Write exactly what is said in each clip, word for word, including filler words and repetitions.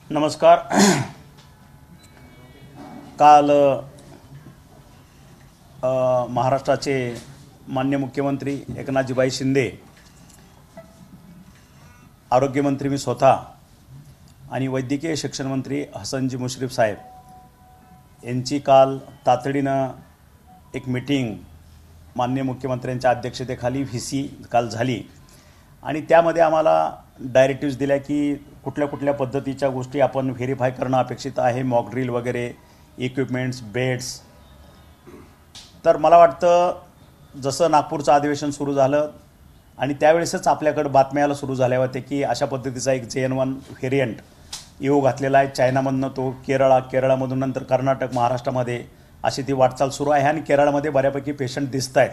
नमस्कार. काल महाराष्ट्राचे माननीय मुख्यमंत्री एकनाथजीभाई शिंदे, आरोग्यमंत्री मी स्वतः आणि वैद्यकीय शिक्षण मंत्री हसनजी मुश्रीफ साहेब यांची काल तातडीनं एक मीटिंग माननीय मुख्यमंत्र्यांच्या अध्यक्षतेखाली व्ही सी काल झाली आणि त्यामध्ये आम्हाला डायरेक्टिव्स दिल्या की कुठल्या कुठल्या पद्धतीच्या गोष्टी आपण व्हेरीफाय करणं अपेक्षित आहे, मॉक ड्रिल वगैरे, इक्विपमेंट्स, बेड्स. तर मला वाटतं जसं नागपूरचं अधिवेशन सुरू झालं आणि त्यावेळेसच आपल्याकडे बातम्या यायला सुरू झाल्या होत्या की अशा पद्धतीचा एक जे एन वन व्हेरियंट येऊ घातलेला आहे चायनामधनं, तो केरळा केरळामधून नंतर कर्नाटक, महाराष्ट्रामध्ये अशी ती वाटचाल सुरू आहे आणि केरळामध्ये बऱ्यापैकी पेशंट दिसत आहेत.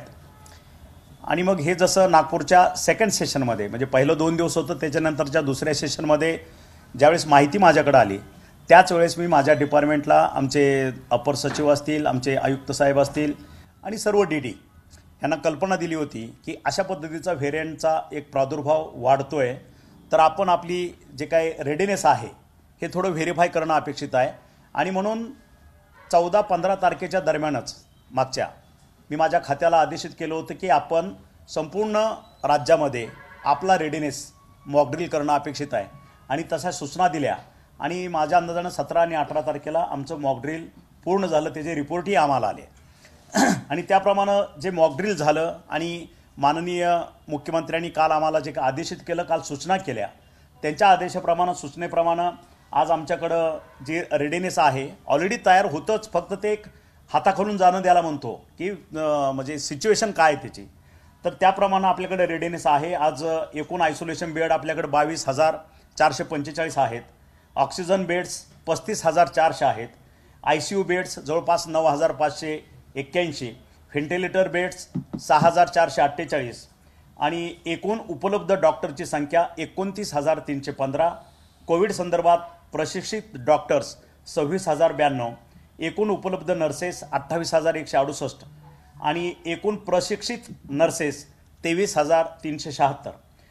आणि मग हे जसं नागपूरच्या सेकंड सेशनमध्ये, म्हणजे पहिलं दोन दिवस होतं, त्याच्यानंतरच्या दुसऱ्या सेशनमध्ये ज्यावेळेस माहिती माझ्याकडे आली त्याच वेळेस मी माझ्या डिपार्टमेंटला आमचे अपर सचिव असतील, आमचे आयुक्त साहेब असतील आणि सर्व डी डी यांना कल्पना दिली होती की अशा पद्धतीचा व्हेरियंटचा एक प्रादुर्भाव वाढतो आहे, तर आपण आपली जे काही रेडीनेस आहे हे थोडं व्हेरीफाय करणं अपेक्षित आहे. आणि म्हणून चौदा पंधरा तारखेच्या दरम्यानच मागच्या मी माझ्या खात्याला आदेशित केलं होतं की आपण संपूर्ण राज्यामध्ये आपला रेडीनेस मॉकड्रिल करणं अपेक्षित आहे आणि तशा सूचना दिल्या. आणि माझ्या अंदाजानं सतरा आणि अठरा तारखेला आमचं मॉकड्रिल पूर्ण झालं, त्याचे रिपोर्टही आम्हाला आले आणि त्याप्रमाणे जे मॉकड्रिल झालं आणि माननीय मुख्यमंत्र्यांनी काल आम्हाला जे आदेशित केलं, काल सूचना केल्या, त्यांच्या आदेशाप्रमाणे सूचनेप्रमाणे आज आमच्याकडं जे रेडीनेस आहे ऑलरेडी तयार होतंच, फक्त ते एक हाताखालून जाणं द्यायला म्हणतो की म्हणजे सिच्युएशन काय आहे त्याची. तर त्याप्रमाणे आपल्याकडे रेडीनेस आहे. आज एकूण आयसोलेशन बेड आपल्याकडे बावीस हजार चारशे पंचेचाळीस आहेत, ऑक्सिजन बेड्स पस्तीस हजार चारशे आहेत, आय सी यू बेड्स जवळपास नऊ हजार पाचशे एक्क्याऐंशी, व्हेंटिलेटर बेड्स सहा हजार चारशे अठ्ठेचाळीस आणि एकूण उपलब्ध डॉक्टरची संख्या एकोणतीस हजार तीनशे पंधरा, कोविड संदर्भात प्रशिक्षित डॉक्टर्स सव्वीस हजार ब्याण्णव, एकूण उपलब्ध नर्सेस अठ्ठावीस हजार एकशे अडुसष्ट आणि एकूण प्रशिक्षित नर्सेस तेवीस हजार तीनशे शहात्तर.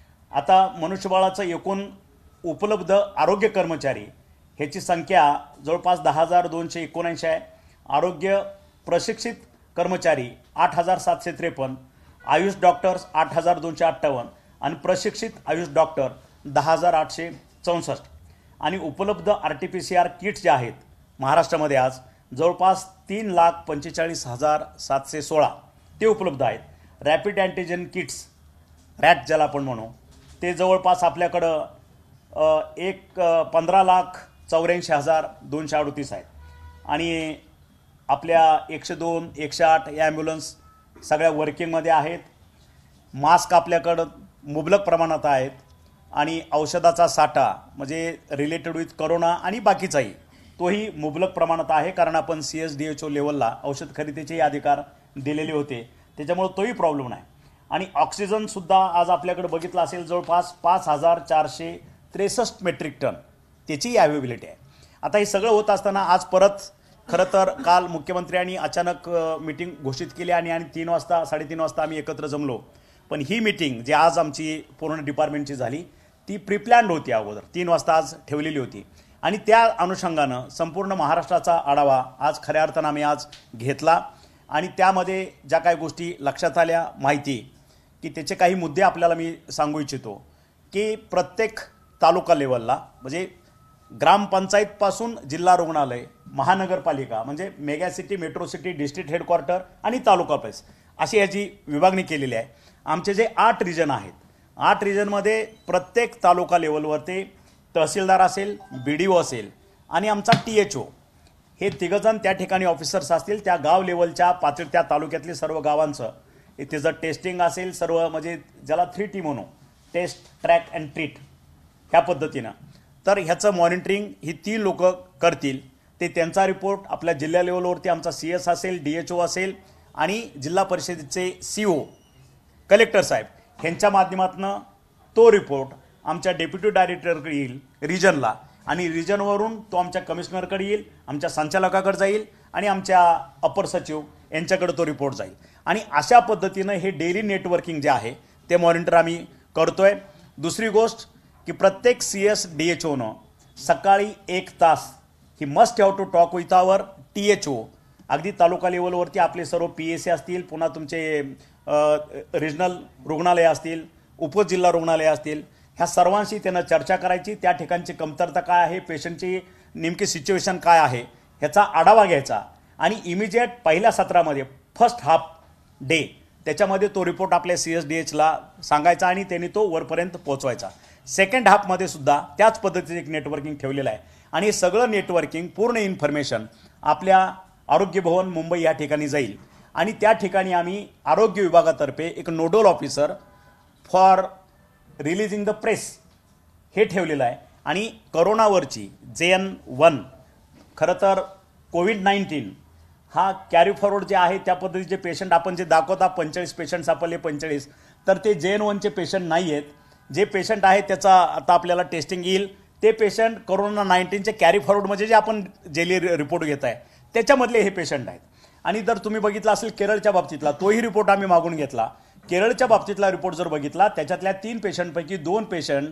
आता मनुष्यबळाचं एकूण उपलब्ध आरोग्य कर्मचारी ह्याची संख्या जवळपास दहा हजार दोनशे एकोणऐंशी आहे. आरोग्य प्रशिक्षित कर्मचारी आठ हजार सातशे त्रेपन्न, आयुष डॉक्टर्स आठ हजार दोनशे अठ्ठावन्न आणि प्रशिक्षित आयुष डॉक्टर दहा हजार आठशे चौसष्ट. आणि उपलब्ध R T P C R kits जे आहेत महाराष्ट्रामध्ये आज जवळपास तीन लाख पंचेचाळीस हजार सातशे सोळा ते उपलब्ध आहेत. रॅपिड अँटीजन किट्स, रॅट ज्याला आपण म्हणू, ते जवळपास आपल्याकडं एक पंधरा लाख चौऱ्याऐंशी हजार दोनशे अडतीस आहेत. आणि आपल्या एकशे दोन एकशे आठ या ॲम्ब्युलन्स सगळ्या वर्किंगमध्ये आहेत. मास्क आपल्याकडं मुबलक प्रमाणात आहेत आणि औषधाचा साठा म्हणजे रिलेटेड विथ करोना आणि बाकीचाही तोही मुबलक प्रमाणात आहे, कारण आपण C S D H O लेवलला औषध खरेदीचेही अधिकार दिलेले होते, त्याच्यामुळे तोही प्रॉब्लेम नाही. आणि ऑक्सिजनसुद्धा आज आपल्याकडे बघितलं असेल जवळपास पाच हजार चारशे त्रेसष्ट मेट्रिक टन त्याची अवेबिलिटी आहे. आता हे सगळं होत असताना आज परत खरं तर काल मुख्यमंत्र्यांनी अचानक मीटिंग घोषित केली आणि आणि तीन वाजता साडेतीन वाजता आम्ही एकत्र जमलो. पण ही मीटिंग जी आज आमची पूर्ण डिपार्टमेंटची झाली ती प्रीप्लॅन्ड होती, अगोदर तीन वाजता आज ठेवलेली होती आणि त्या अनुषंगानं संपूर्ण महाराष्ट्राचा आढावा आज खऱ्या अर्थानं आम्ही आज घेतला. आणि त्यामध्ये ज्या काही गोष्टी लक्षात आल्या, माहिती की त्याचे काही मुद्दे आपल्याला मी सांगू इच्छितो की प्रत्येक तालुका लेवलला म्हणजे ग्रामपंचायतपासून जिल्हा रुग्णालय, महानगरपालिका म्हणजे mega city, metro city, district headquarter आणि तालुका प्लेस अशी याची विभागणी केलेली आहे. आमचे जे आठ रिजन आहेत, आठ रिजनमध्ये प्रत्येक तालुका लेवलवर ते तहसीलदार असेल, बी डी ओ असेल आणि आमचा टी एच ओ हे तिघंजण त्या ठिकाणी ऑफिसर्स असतील. त्या गाव लेवलच्या पातळी त्या तालुक्यातली सर्व गावांचं त्याचं टेस्टिंग असेल, सर्व म्हणजे ज्याला थ्री टी म्हणू, टेस्ट, ट्रॅक अँड ट्रीट ह्या पद्धतीनं. तर ह्याचं मॉनिटरिंग ही तीन लोक करतील. ते त्यांचा रिपोर्ट आपल्या जिल्हा लेवलवरती आमचा सी एस असेल, डी एच ओ असेल आणि जिल्हा परिषदेचे सी ओ, कलेक्टर साहेब ह्यांच्या माध्यमातून तो रिपोर्ट आमच्या डेप्युटी डायरेक्टरकडे येईल रिजनला आणि रिजनवरून तो आमच्या कमिशनरकडे येईल, आमच्या संचालकाकडे जाईल आणि आमच्या अपर सचिव यांच्याकडे तो रिपोर्ट जाईल. आणि अशा पद्धतीनं हे डेली नेटवर्किंग जे आहे ते मॉनिटर आम्ही करतोय. दुसरी गोष्ट की प्रत्येक सी एस डी एच ओनं सकाळी एक तास ही must have to talk with our T H O. अगदी तालुका लेवलवरती आपले सर्व पी एस सी असतील, पुन्हा तुमचे रिजनल रुग्णालय असतील, उपजिल्हा रुग्णालय असतील, ह्या सर्वांशी त्यांना चर्चा करायची. त्या ठिकाणची कमतरता काय आहे, पेशंटची नेमकी सिच्युएशन काय आहे ह्याचा आढावा घ्यायचा आणि इमिजिएट पहिल्या सत्रामध्ये फर्स्ट हाफ डे त्याच्यामध्ये तो रिपोर्ट आपल्या सी एस डी एचला सांगायचा आणि त्यांनी तो वरपर्यंत पोहोचवायचा. सेकंड हाफमध्ये सुद्धा त्याच पद्धतीचं एक नेटवर्किंग ठेवलेलं आहे आणि हे सगळं नेटवर्किंग पूर्ण इन्फॉर्मेशन आपल्या आरोग्य भवन मुंबई या ठिकाणी जाईल आणि त्या ठिकाणी आम्ही आरोग्य विभागातर्फे एक nodal officer for releasing the press हे ठेवलेलं आहे. आणि करोनावरची जे एन वन खरं तर कोविड नाईन्टीन हा कॅरी फॉरवर्ड जे आहे त्या पद्धतीचे पेशंट आपण जे दाखवता पंचेचाळीस पेशंट सापडले पंचेचाळीस, तर ते जे एन वनचे पेशंट नाही आहेत. जे पेशंट आहेत त्याचा आता आपल्याला टेस्टिंग येईल ते पेशंट कोरोना नाईन्टीनचे कॅरी फॉरवर्ड म्हणजे जे आपण जेली रिपोर्ट घेत आहे त्याच्यामधले हे पेशंट आहेत. आणि जर तुम्ही बघितला असेल केरळच्या बाबतीतला तोही रिपोर्ट आम्ही मागून घेतला. केरळच्या बाबतीतला रिपोर्ट जर बघितला त्याच्यातल्या तीन पेशंटपैकी दोन पेशंट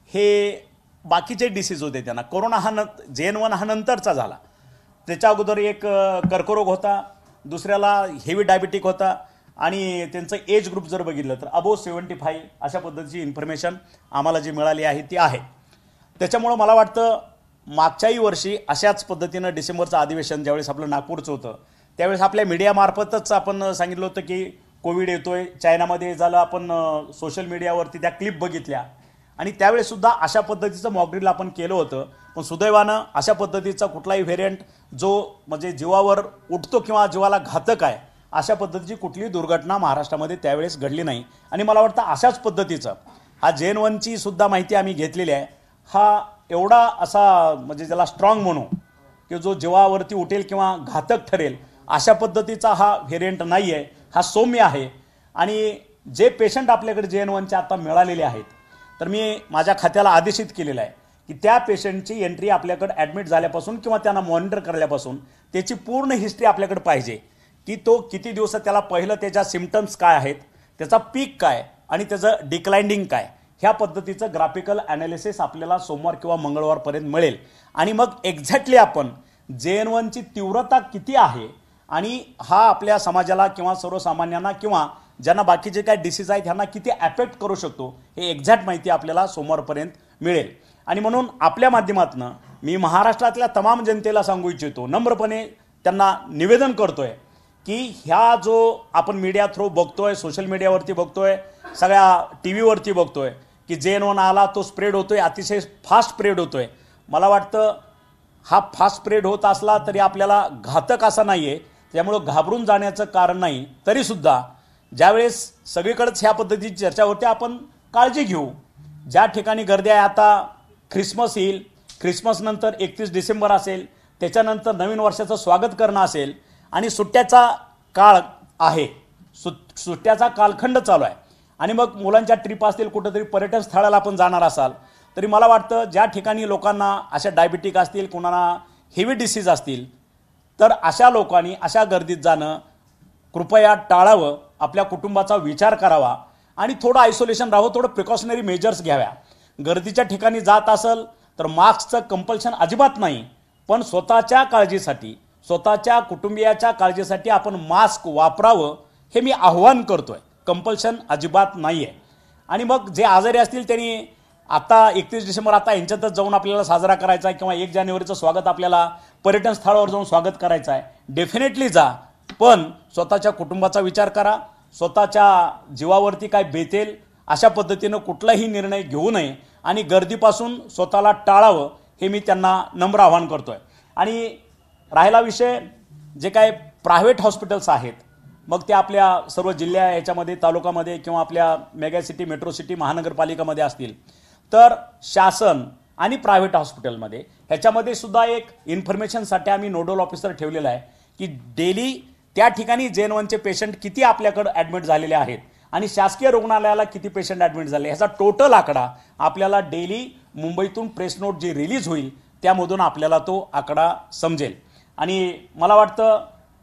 हे बाकीचे डिसीज होते, त्यांना कोरोना हा न जे एन वन हा नंतरचा झाला. त्याच्या अगोदर एक कर्करोग होता, दुसऱ्याला हेवी डायबिटिक होता आणि त्यांचं एज ग्रुप जर बघितलं तर अबोव सेवन्टी फाईव्ह अशा पद्धतीची इन्फॉर्मेशन आम्हाला जी मिळाली आहे ती आहे. त्याच्यामुळं मला वाटतं मागच्याही वर्षी अशाच पद्धतीनं डिसेंबरचं अधिवेशन ज्यावेळेस आपलं नागपूरचं होतं त्यावेळेस आपल्या मीडियामार्फतच आपण सांगितलं होतं की कोविड येतोय, चायनामध्ये झालं, आपण सोशल मीडियावरती त्या क्लिप बघितल्या आणि त्यावेळेससुद्धा अशा पद्धतीचं मॉकड्रिल आपण केलं होतं. पण सुदैवानं अशा पद्धतीचा कुठलाही व्हेरियंट जो म्हणजे जीवावर उठतो किंवा जीवाला घातक आहे अशा पद्धतीची कुठलीही दुर्घटना महाराष्ट्रामध्ये त्यावेळेस घडली नाही. आणि मला वाटतं अशाच पद्धतीचं हा जे एन वनची सुद्धा माहिती आम्ही घेतलेली आहे. हा एवढा असा म्हणजे ज्याला स्ट्रॉंग म्हणू की जो जीवावरती उठेल किंवा घातक ठरेल अशा पद्धतीचा हा व्हेरियंट नाही आहे, हा सौम्य आहे. आणि जे पेशंट आपल्याकडे जे एन वनचे आता मिळालेले आहेत तर मी माझ्या खात्याला आदेशित केलेलं आहे की त्या पेशंटची एंट्री आपल्याकडे ॲडमिट झाल्यापासून किंवा त्यांना मॉनिटर करल्यापासून त्याची पूर्ण हिस्ट्री आपल्याकडे पाहिजे की तो किती दिवसात त्याला पहिलं त्याच्या सिम्पटम्स काय आहेत, त्याचा पीक काय आणि त्याचं डिक्लाइनिंग काय, ह्या पद्धतीचं ग्राफिकल ॲनालिसिस आपल्याला सोमवार किंवा मंगळवारपर्यंत मिळेल. आणि मग एक्झॅक्टली आपण जे एन वनची तीव्रता किती आहे आणि हा आपल्या समाजाला किंवा सर्वसामान्यांना किंवा ज्यांना बाकीचे काय डिसीज आहेत ह्यांना किती ॲफेक्ट करू शकतो हे एक्झॅक्ट माहिती आपल्याला सोमवारपर्यंत मिळेल. आणि म्हणून आपल्या माध्यमातून मी महाराष्ट्रातल्या तमाम जनतेला सांगू इच्छितो, नम्रपणे त्यांना निवेदन करतोय की ह्या जो आपण मीडिया थ्रू बघतोय, सोशल मीडियावरती बघतोय, सगळ्या टी व्हीवरती बघतोय की जे एन वन आला तो स्प्रेड होतोय, अतिशय फास्ट स्प्रेड होतोय. मला वाटतं हा फास्ट स्प्रेड होत असला तरी आपल्याला घातक असा नाही आहे, त्यामुळं घाबरून जाण्याचं कारण नाही. तरीसुद्धा ज्यावेळेस सगळीकडेच ह्या पद्धतीची चर्चा होते आपण काळजी घेऊ. ज्या ठिकाणी गर्दी आहे, आता ख्रिसमस येईल, ख्रिसमस नंतर एकतीस डिसेंबर असेल, त्याच्यानंतर नवीन वर्षाचं स्वागत करणं असेल आणि सुट्ट्याचा काळ आहे, सु सुट्ट्याचा कालखंड चालू आहे आणि मग मुलांच्या ट्रिप असतील, कुठंतरी पर्यटन स्थळाला आपण जाणार असाल तरी मला वाटतं ज्या ठिकाणी लोकांना अशा डायबिटिक असतील, कोणाला हेवी डिसीज असतील तर अशा लोकांनी अशा गर्दीत जाणं कृपया टाळावं, आपल्या कुटुंबाचा विचार करावा आणि थोडं आयसोलेशन राहावं, थोडं प्रिकॉशनरी मेजर्स घ्याव्या. गर्दीच्या ठिकाणी जात असेल तर मास्कचं कंपल्शन अजिबात नाही, पण स्वतःच्या काळजीसाठी, स्वतःच्या कुटुंबियाच्या काळजीसाठी आपण मास्क वापरावं हे मी आव्हान करतोय. कंपल्शन अजिबात नाही आहे. आणि मग जे आजारी असतील त्यांनी आता एकतीस डिसेंबर आता यांच्यातच जाऊन आपल्याला साजरा करायचा आहे किंवा एक जानेवारीचं स्वागत आपल्याला पर्यटन स्थळावर जाऊन स्वागत करायचं आहे, डेफिनेटली जा, पण स्वतःच्या कुटुंबाचा विचार करा, स्वतःच्या जीवावरती काय बेतेल अशा पद्धतीनं कुठलाही निर्णय घेऊ नये आणि गर्दीपासून स्वतःला टाळावं हे मी त्यांना नम्र आवाहन करतोय. आणि राहिला विषय जे काय प्रायव्हेट हॉस्पिटल्स आहेत, मग ते आपल्या सर्व जिल्ह्या याच्यामध्ये, तालुक्यामध्ये किंवा आपल्या मेगा सिटी, मेट्रो सिटी, महानगरपालिकामध्ये असतील तर शासन आणि प्रायव्हेट हॉस्पिटलमध्ये ह्याच्यामध्ये सुद्धा एक इन्फॉर्मेशनसाठी आम्ही नोडल ऑफिसर ठेवलेला आहे की डेली त्या ठिकाणी जे एन वनचे पेशंट किती आपल्याकडे ॲडमिट झालेले आहेत आणि शासकीय रुग्णालयाला किती पेशंट ॲडमिट झाले ह्याचा टोटल आकडा आपल्याला डेली मुंबईतून प्रेस नोट जी रिलीज होईल त्यामधून आपल्याला तो आकडा समजेल. आणि मला वाटतं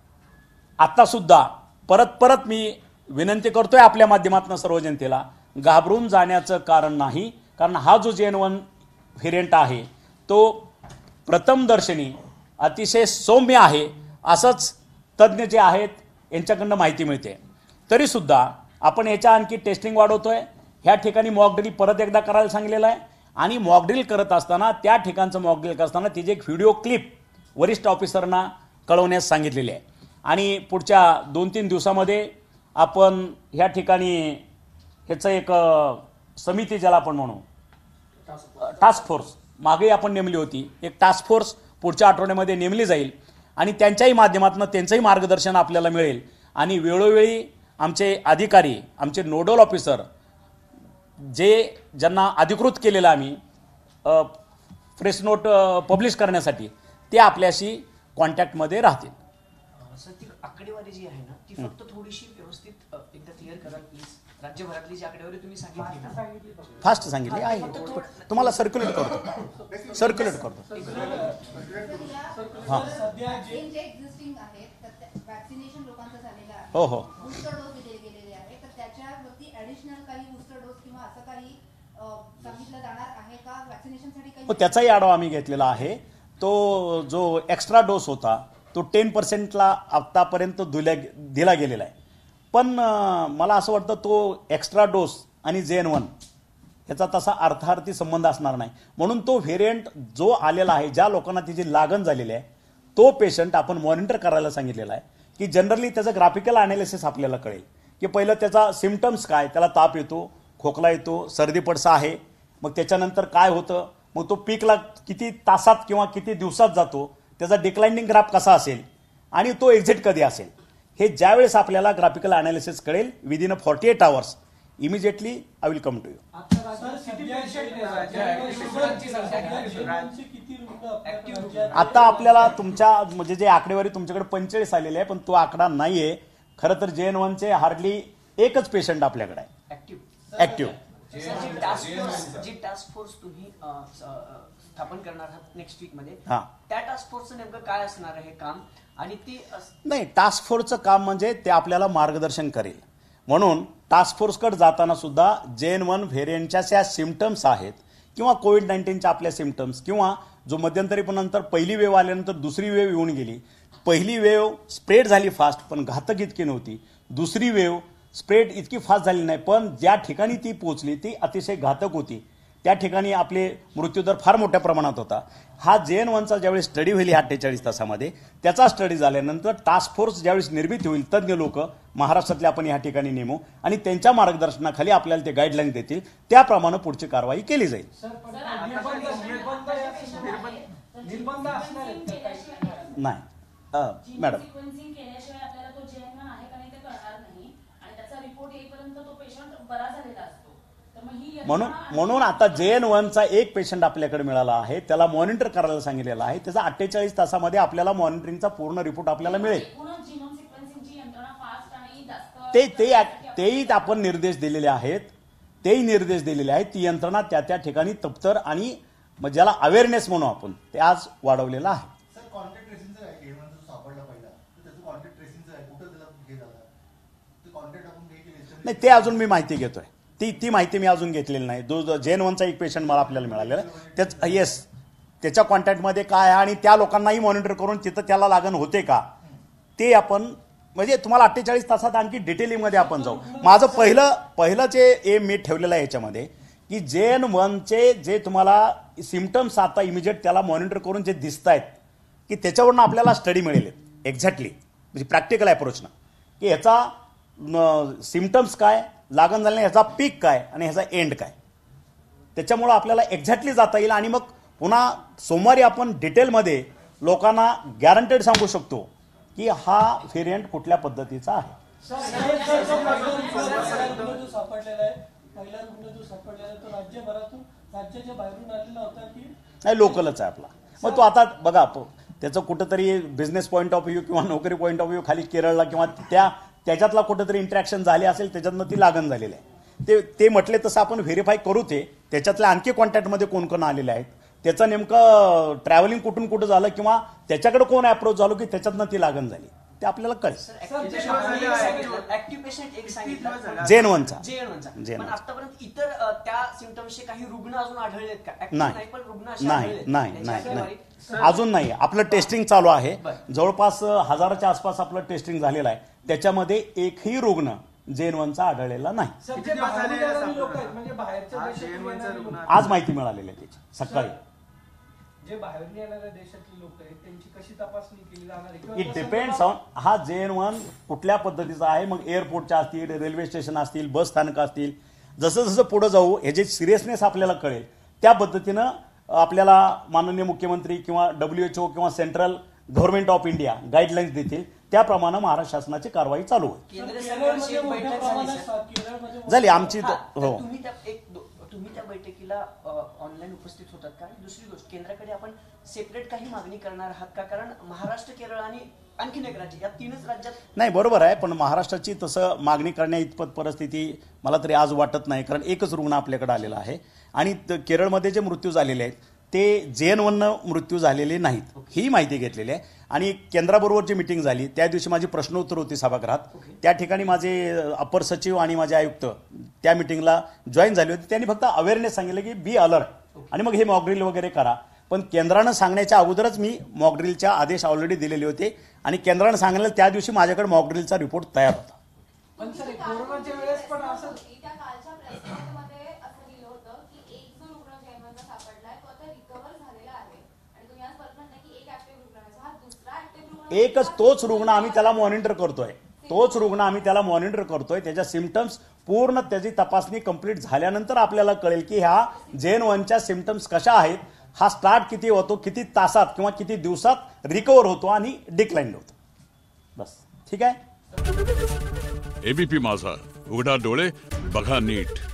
आत्तासुद्धा परत परत मी विनंती करतोय आपल्या माध्यमातून सर्व जनतेला, घाबरून जाण्याचं कारण नाही. कारण हा जो जे एन वन व्हेरियंट आहे तो प्रथमदर्शनी अतिशय सौम्य आहे असंच तज्ज्ञ जे आहेत यांच्याकडनं माहिती मिळते. तरीसुद्धा आपण याच्या आणखी टेस्टिंग वाढवतोय. ह्या ठिकाणी मॉकड्रिल परत एकदा करायला सांगलेलं आहे आणि मॉकड्रिल करत असताना त्या ठिकाणचं मॉकड्रिल करत असताना तिची एक व्हिडिओ क्लिप वरिष्ठ ऑफिसरना कळवण्यास सांगितलेली आहे. आणि पुढच्या दोन तीन दिवसामध्ये आपण ह्या ठिकाणी ह्याचं एक समिती ज्याला आपण म्हणू टास्क फोर्स मागे आपण नेमली होती, एक टास्क फोर्स पुढच्या आठवड्यामध्ये नेमली जाईल आणि त्यांच्याही माध्यमातून त्यांचंही मार्गदर्शन आपल्याला मिळेल. आणि वेळोवेळी आमचे अधिकारी, आमचे नोडल ऑफिसर जे ज्यांना अधिकृत केलेलं आम्ही प्रेस नोट पब्लिश करण्यासाठी, ते आपल्याशी कॉन्टॅक्टमध्ये राहतील. सर ती आकडेवारी जी आहे ना ती फक्त थोडीशी व्यवस्थित एकदा क्लिअर कराल प्लीज. राज्यभरातली जी आकडेवारी तुम्ही सांगितली ना फास्ट सांगितली आहे, तुम्हाला सर्क्युलेट करतो सर्क्युलेट करतो हां हो हो हो त्याचाही आढावा आम्ही घेतलेला आहे. तो जो एक्स्ट्रा डोस होता तो टेन पर्सेंटला आत्तापर्यंत दिल्या दिला गेलेला आहे. पण मला असं वाटतं तो एक्स्ट्रा डोस आणि जे एन वन ह्याचा तसा अर्थार्थी संबंध असणार नाही. म्हणून तो व्हेरियंट जो आलेला आहे, ज्या लोकांना त्याची लागण झालेली आहे, तो पेशंट आपण मॉनिटर करायला सांगितलेला आहे की जनरली त्याचं ग्राफिकल ॲनालिसिस आपल्याला कळेल की पहिलं त्याचा सिम्पटम्स काय, त्याला ताप येतो, खोकला येतो, सर्दी पडसा आहे, मग त्याच्यानंतर काय होतं, मग तो पीकला किती तासात किंवा किती दिवसात जातो, त्याचा डिक्लाइनिंग ग्राफ कसा असेल आणि तो एक्झिट कधी असेल, हे ज्यावेळेस आपल्याला ग्राफिकल ॲनालिसिस कळेल within a forty eight hours immediately I will come to you. आता आपल्याला तुमच्या म्हणजे जे आकडेवारी तुमच्याकडे पंचेचाळीस आलेले आहे, पण तो आकडा नाही आहे. खरं तर जे एन वनचे हार्डली एकच पेशंट आपल्याकडे आहे ऍक्टिव्ह. जी टास्क फोर्स तुम्ही स्थापन करणार आहात नेक्स्ट वीक मध्ये, त्या टास्क फोर्सचं नेमकं काय असणार आहे काम? आणि ती नाही, टास्क फोर्सचं काम म्हणजे ते आपल्याला मार्गदर्शन करेल. म्हणून टास्क फोर्सकडे जाताना सुद्धा जे एन वन व्हेरियंटच्या ज्या सिम्पटम्स आहेत किंवा कोविड नाईन्टीनच्या आपल्या सिम्पटम्स किंवा जो मध्यंतरी पण नंतर पहिली वेव्ह आल्यानंतर दुसरी वेव्ह येऊन गेली, पहिली वेव्ह स्प्रेड झाली फास्ट पण घातक इतकी नव्हती, दुसरी वेव्ह स्प्रेड इतकी फास्ट झाली नाही पण ज्या ठिकाणी ती पोहोचली ती अतिशय घातक होती, त्या ठिकाणी आपले मृत्यूदर फार मोठ्या प्रमाणात होता. हा जे एन वनचा ज्यावेळी स्टडी होईल अठ्ठेचाळीस तासामध्ये, त्याचा स्टडी झाल्यानंतर टास्क फोर्स ज्यावेळेस निर्मिती होईल, तज्ज्ञ लोक महाराष्ट्रातले आपण या ठिकाणी नेमू आणि त्यांच्या मार्गदर्शनाखाली आपल्याला ते गाईडलाईन देतील, त्याप्रमाणे पुढची कारवाई केली जाईल. नाही मॅडम, म्हणून म्हणून आता जे एन वनचा एक पेशंट आपल्याकडे मिळाला आहे, त्याला मॉनिटर करायला सांगितलेलं आहे. त्याचा अठ्ठेचाळीस तासामध्ये आपल्याला मॉनिटरिंगचा पूर्ण रिपोर्ट आपल्याला मिळेल. ते तेही आपण निर्देश दिलेले आहेत, तेही निर्देश दिलेले आहेत. ती यंत्रणा त्या त्या ठिकाणी तप्तर आणि ज्याला अवेअरनेस म्हणू आपण ते आज वाढवलेलं आहे. नाही, ते अजून मी माहिती घेतोय. ती ती माहिती मी अजून घेतलेली नाही. जो जे एन वनचा एक पेशंट मला आपल्याला मिळालेला त्याच येस त्याच्या कॉन्टॅक्टमध्ये काय आहे आणि त्या लोकांनाही मॉनिटर करून तिथं त्याला लागण होते का ते आपण म्हणजे तुम्हाला अठ्ठेचाळीस तासात आणखी डिटेलिंगमध्ये आपण जाऊ. माझं पहिलं पहिलं जे एम मी ठेवलेलं आहे याच्यामध्ये की जे एन वनचे जे तुम्हाला सिम्पटम्स आता इमिजिएट त्याला मॉनिटर करून जे दिसत आहेत की त्याच्यावरून आपल्याला स्टडी मिळेल एक्झॅक्टली म्हणजे प्रॅक्टिकल अप्रोचनं की ह्याचा सिम्पटम्स काय, लागण झाल्याने ह्याचा पीक काय आणि ह्याचा एंड काय, त्याच्यामुळं आपल्याला एक्झॅक्टली जाता येईल. आणि मग पुन्हा सोमवारी आपण डिटेलमध्ये लोकांना गॅरंटेड सांगू शकतो की हा व्हेरियंट कुठल्या पद्धतीचा आहे. नाही, लोकलच आहे आपला. मग तो आता बघा त्याचं कुठंतरी बिझनेस पॉईंट ऑफ व्ह्यू किंवा नोकरी पॉईंट ऑफ व्ह्यू खाली केरळला किंवा त्या त्याच्यातला कुठेतरी इंटरॅक्शन झाली असेल, त्याच्यातनं ती लागण झालेली आहे. ते ते म्हटले तसं आपण व्हेरीफाय करू. ते त्याच्यातल्या आणखी कॉन्टॅक्टमध्ये कोण कोण आलेले आहेत, त्याचं नेमकं ट्रॅव्हलिंग कुठून कुठं झालं किंवा त्याच्याकडे कोण अप्रोच झालो की त्याच्यातनं ती लागण झाली, ते आपल्याला कळेल. ऍक्टिव्ह पेशंट एक सांगितलं जेन वनचा जे एन वनचा जे एन पण वनचा. आतापर्यंत इतर अ, त्या सिम्पटम्सचे काही रुग्ण अजून आढळलेत का? Active नाही. नाही पण रुग्ण असे नाही आढळलेत? नाही त्याची नाही आकडेवारी? नाही अजून नाही. आपलं टेस्टिंग चालू आहे. बरं. जवळपास हजाराच्या आसपास आपलं टेस्टिंग झालेलं आहे. त्याच्यामध्ये एकही रुग्ण जेन वनचा आढळलेला नाही. सर, जे बाहेरून येणारी लोक आहेत, म्हणजे बाहेरच्या देशातून येणारी लोक, आज माहिती मिळालेली आहे त्याची सकाळी. जे बाहेरून येणाऱ्या देशातली लोक आहेत त्यांची कशी तपासणी केली जाणार आहे किंवा इट तसं डिपेंड्स ऑन हा जे एन वन कुठल्या पद्धतीचा आहे. मग एअरपोर्टच्या असतील, रेल्वे स्टेशन असतील, बस स्थानक असतील, जसं जसं पुढे जाऊ ह्याचे सिरियसनेस आपल्याला कळेल त्या पद्धतीनं आपल्याला माननीय मुख्यमंत्री किंवा डब्ल्यूएचओ किंवा central government of India guidelines देतील त्याप्रमाणे महाराष्ट्र शासनाची कारवाई चालू होईल. केंद्र केरळमध्ये सरकारची एक मोठ्या बैठक झाली प्रमाणात सर. केरळमध्ये झाली आमची हा, तर- तर हो तुम्ही त्या एक दो- तुम्ही त्या बैठकीला ऑनलाईन उपस्थित होतात का? आणि दुसरी गोष्ट, केंद्राकडे आपण सेपरेट काही मागणी करणार आहात का? कारण महाराष्ट्र, केरळ आणि आणखीन एक राज्य या तीनच राज्यात नाही बरोबर आहे. पण महाराष्ट्राची तसं मागणी करण्या इतपत परिस्थिती मला तरी आज वाटत नाही. कारण एकच रुग्ण आपल्याकडे आलेला आहे आणि त- केरळमध्ये जे मृत्यू झालेले आहेत ते जे एन वननं मृत्यू झालेले नाहीत ही माहिती घेतलेली आहे. आणि केंद्राबरोबर जी मिटिंग झाली त्या दिवशी माझी प्रश्नोत्तर होती सभागृहात. त्या ठिकाणी माझे अपर सचिव आणि माझे आयुक्त त्या मिटिंगला जॉईन झाले होते. त्यांनी फक्त अवेअरनेस सांगितलं की बी अलर्ट आणि मग हे मॉकड्रिल वगैरे करा. पण केंद्रानं सांगण्याच्या अगोदरच मी मॉकड्रिलच्या आदेश ऑलरेडी दिलेले होते आणि केंद्रानं सांगितलं त्या दिवशी माझ्याकडे मॉकड्रिलचा रिपोर्ट तयार होता. पण सर, कोरोनाच्या वेळेस पण असं त्या कालच्या प्रेसमध्ये असं लिहिलं होतं की एक जो रुग्ण जेएनवनचा सापडलाय तो आता रिकव्हर झालेला आहे आणि तुम्ही आज परत म्हणताय की एक ऍक्टिव्ह रुग्ण आहे. हा दुसरा ऍक्टिव्ह रुग्ण एकच तोच रुग्ण आम्ही त्याला मॉनिटर करतोय. तोच रुग्ण आम्ही त्याला मॉनिटर करतोय. त्याच्या सिम्पटम्स पूर्ण त्याची तपासणी कंप्लीट झाल्यानंतर आपल्याला कळेल की ह्या जेन वनच्या सिम्पटम्स कशा आहेत, हा स्टार्ट किती होतो, किती तासात किंवा किती दिवसात रिकव्हर होतो आणि डिक्लाइन होतो. बस ठीक आहे. एबीपी माझा, उघडा डोळे बघा नीट.